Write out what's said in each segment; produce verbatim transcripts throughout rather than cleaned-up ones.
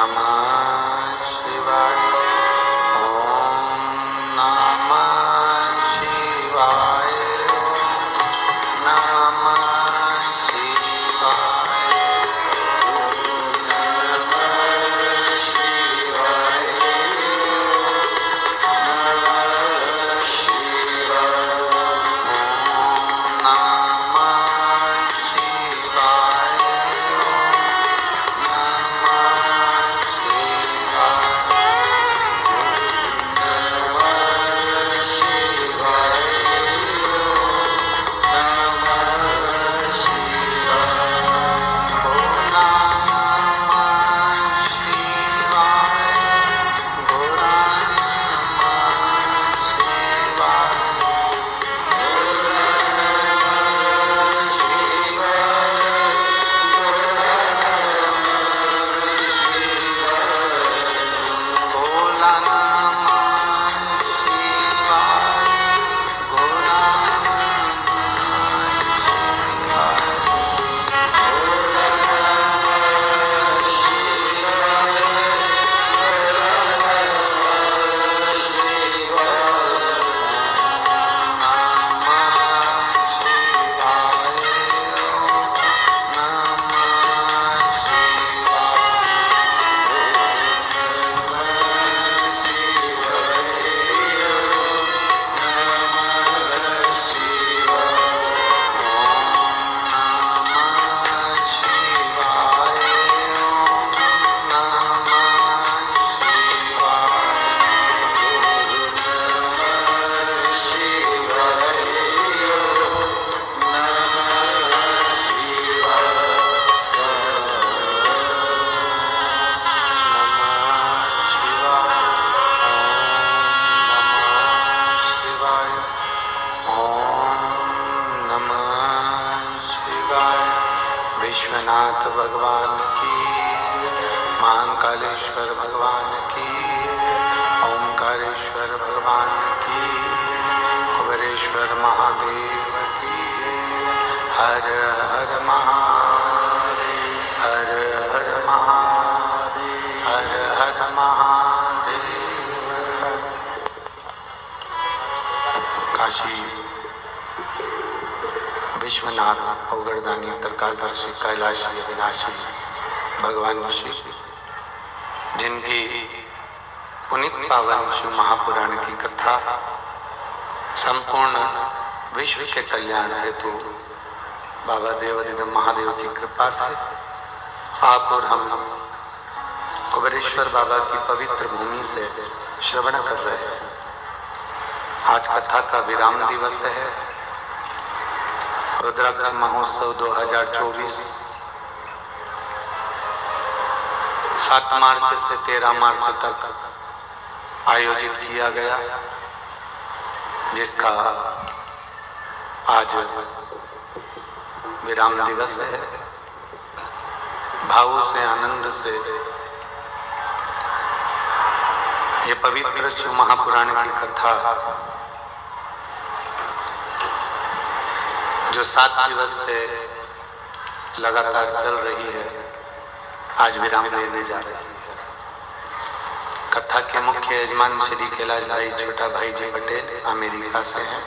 नमः शिवाय। ओम नमः शिवाय। नमः शिवाय। नमः शिवाय। नमः शिवाय। ओम नमः शिवाय। विश्वनाथ भगवान की, महाकालेश्वर भगवान की, ओंकारेश्वर भगवान की, कुबेरेश्वर महादेव की। हर हर महादेव, हर हर महादेव, हर हर महादेव। काशी विश्वनाथ अवगढ़दानी तरकादर्शी कैलाशी अविनाशी भगवान शिव, जिनकी पुनीत पावन शिव महापुराण की कथा संपूर्ण विश्व के कल्याण हेतु बाबा देवाधिदेव महादेव की कृपा से आप और हम कुबेरेश्वर बाबा की पवित्र भूमि से श्रवण कर रहे हैं। आज कथा का विराम दिवस है। रुद्राक्ष महोत्सव दो हज़ार चौबीस सात मार्च से तेरह मार्च तक आयोजित किया गया, जिसका आज विराम दिवस है। भावों से, आनंद से ये पवित्र शिव महापुराण की कथा जो सात दिवस से लगातार चल रही है, आज विराम लेने जा रही है। कथा के मुख्य यजमान श्री कैलाश भाई छोटा भाई जी पटेल अमेरिका से हैं।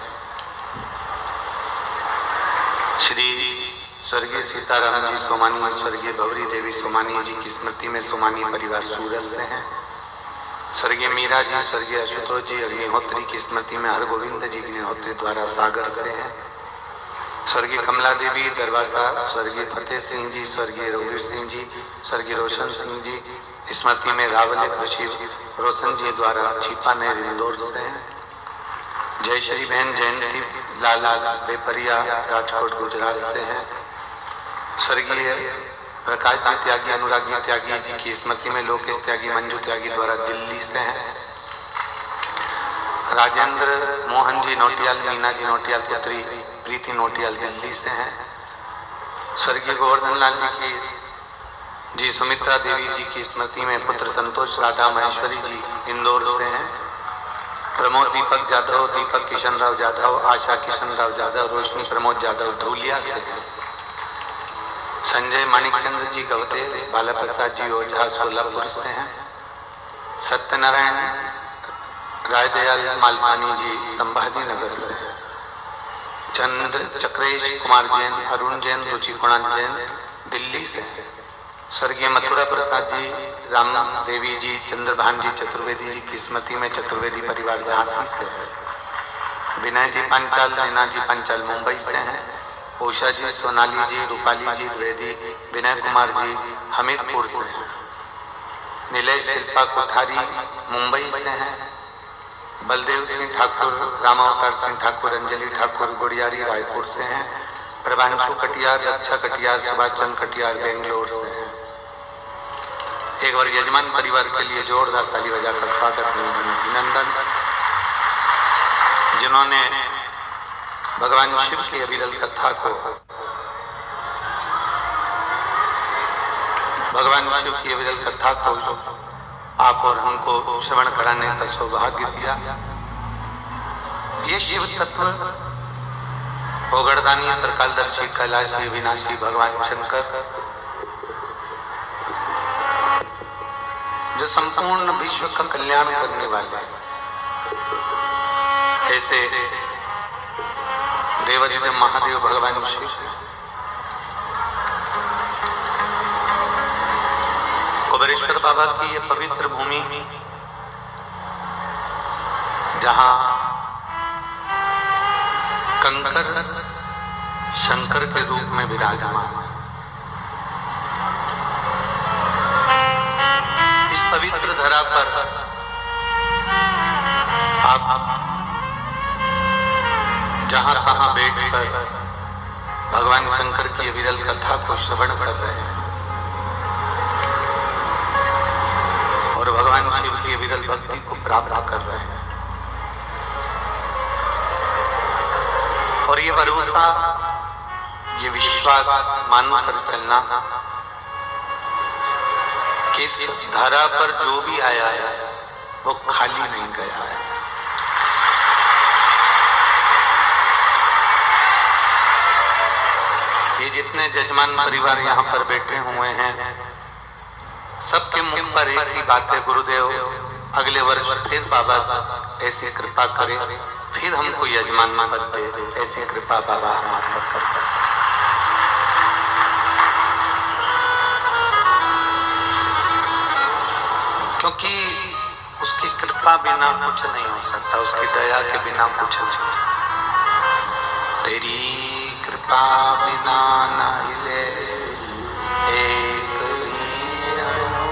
श्री स्वर्गीय सीताराम जी सोमानी, स्वर्गीय भवरी देवी सोमानी जी की स्मृति में सोमानी परिवार सूरत से हैं। स्वर्गीय मीरा जी, स्वर्गीय आशुतोष जी अग्निहोत्री की स्मृति में हरगोविंद जी अग्निहोत्री द्वारा सागर से हैं। स्वर्गीय कमला देवी दरबार साहब, स्वर्गीय फतेह सिंह जी, स्वर्गीय रघुवीर सिंह जी, स्वर्गीय रोशन सिंह जी स्मृति में रावले प्रशिव रोशन जी द्वारा छिपा नहर इंदौर से हैं। जय श्री बहन जयंती लाल बेपरिया राजकोट गुजरात से हैं। स्वर्गीय प्रकाश जी त्यागी, अनुराग जी त्यागी जी की स्मृति में लोकेश त्यागी मंजू त्यागी द्वारा दिल्ली से हैं। राजेंद्र मोहन जी नोटियाल, मीना जी नोटियाल पुत्री प्रीति नोटियाल दिल्ली से हैं। स्वर्गीय गोवर्धन लाल जी की जी सुमित्रा देवी जी की स्मृति में पुत्र संतोष राधा महेश्वरी जी इंदौर से हैं। प्रमोद दीपक जाधव, दीपक किशन राव जाधव, आशा किशन राव जाधव, रोशनी प्रमोद जाधव धौलिया से हैं। संजय माणिकचंद जी गवते, बाला प्रसाद जी ओझा सोलापुर से हैं, सत्यनारायण रायदयाल मालपानी जी संभाजी नगर से, चंद्र चक्रेश कुमार जैन, अरुण जैन, रुचिकुणान जैन दिल्ली से, स्वर्गीय मथुरा प्रसाद जी, राम देवी जी, चंद्रभान जी चतुर्वेदी जी की स्मृति में चतुर्वेदी परिवार झांसी से है, विनय जी पांचाल, रीना जी पांचाल मुंबई से हैं, उषा जी, सोनाली जी, रूपाली जी द्विवेदी, विनय कुमार जी हमीरपुर से हैं, नीलेश शिल्पा कोठारी मुंबई से हैं, बलदेव सिंह ठाकुर, रामावतार सिंह ठाकुर, अंजलि ठाकुर गुड़ियारी रायपुर से हैं, प्रभांशु कटियार, रक्षा कटियार, सुभाष चंद्र कटियार बेंगलोर से हैं। एक बार यजमान परिवार के लिए जोरदार ताली बजाकर स्वागत अभिनंदन, जिन्होंने भगवान शिव की अविरल कथा को भगवान शिव की अविरल कथा को आप और हमको श्रवण कराने का सौभाग्य दिया। ये शिव तत्व भोगड़दानी, त्रिकालदर्शी, कैलाशी, विनाशी भगवान शंकर जो संपूर्ण विश्व का कल्याण करने वाले, ऐसे देवादिदेव महादेव भगवान शिव कुबेरेश्वर बाबा की ये पवित्र भूमि, जहां कंकर शंकर के रूप में विराजमान, इस पवित्र धरा पर आप जहां तहां बैठकर भगवान शंकर की विरल कथा को श्रवण कर रहे हैं और भगवान शिव की विरल भक्ति को प्राप्त कर रहे हैं। और ये भरोसा, ये विश्वास मानकर चलना कि इस धरा पर जो भी आया है वो खाली नहीं गया है। ये जितने जजमान परिवार यहाँ पर बैठे हुए हैं, सबके मुख पर एक ही बात है, गुरुदेव अगले वर्ष फिर बाबा ऐसी कृपा करे, फिर हमको यजमान पद दे, ऐसी कृपा बाबा हमारे पर करता है। क्योंकि उसकी कृपा बिना कुछ नहीं हो सकता, उसकी दया के बिना कुछ नहीं। तेरी कृपा बिना न हिले एक भी अणु,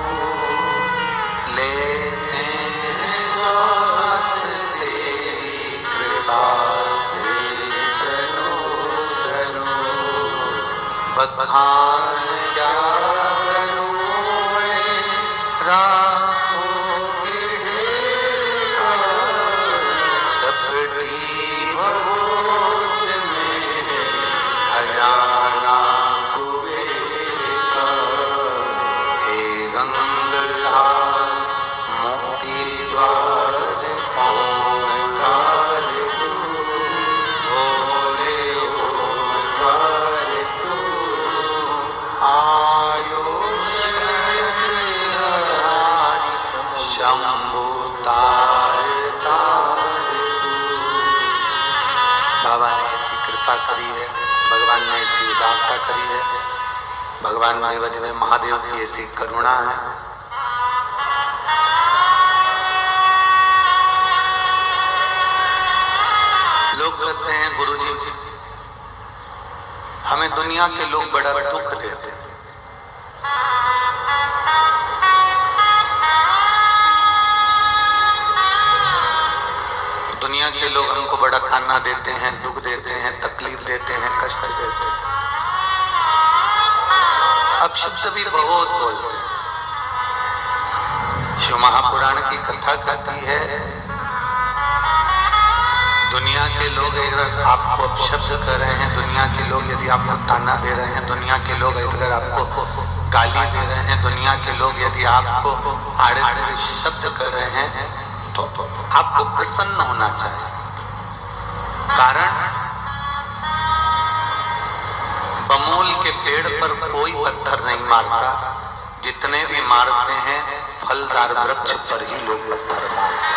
लेते श्वास तेरी कृपा से तनु तनु, बखान क्या करूं मैं राखों के ढेर का, चपटी बहुत में खजाना कुबेर का, हे गंगलाल मुक्ति द्वार ओंकार तू, भोले ओंकार तू, आयुष शंभु तार तार तू। बाबा ने ऐसी कृपा करी है, भगवान ने ऐसी उदारता करी है, भगवान देवादिदेव महादेव की ऐसी करुणा है। लोग कहते हैं गुरुजी हमें दुनिया के लोग बड़ा दुख देते हैं, दुनिया के लोग हमको बड़ा ताना देते हैं, दुख देते हैं, तकलीफ देते हैं, कष्ट देते हैं, अपशब्द भी बहुत बोलते हैं। शिव महापुराण की कथा कहती है दुनिया के लोग अगर आपको अपशब्द कर रहे हैं, दुनिया के लोग यदि आपको ताना दे रहे हैं, दुनिया के लोग अगर आपको गाली दे रहे हैं, दुनिया के लोग यदि आपको आड़े आड़े शब्द कर रहे हैं, तो आपको प्रसन्न होना चाहिए। कारण बमूल के पेड़ पर कोई पत्थर नहीं मारता, जितने भी मारते हैं फलदार वृक्ष पर ही लोग पत्थर मारते हैं।